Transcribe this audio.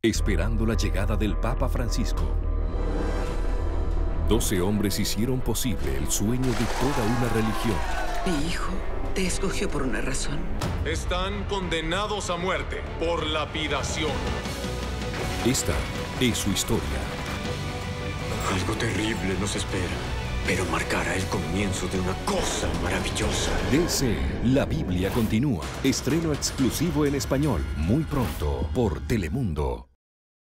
esperando la llegada del Papa Francisco. 12 hombres hicieron posible el sueño de toda una religión. Mi hijo te escogió por una razón. Están condenados a muerte por lapidación. Esta es su historia. Algo terrible nos espera, pero marcará el comienzo de una cosa maravillosa. DC, la Biblia continúa. Estreno exclusivo en español, muy pronto, por Telemundo.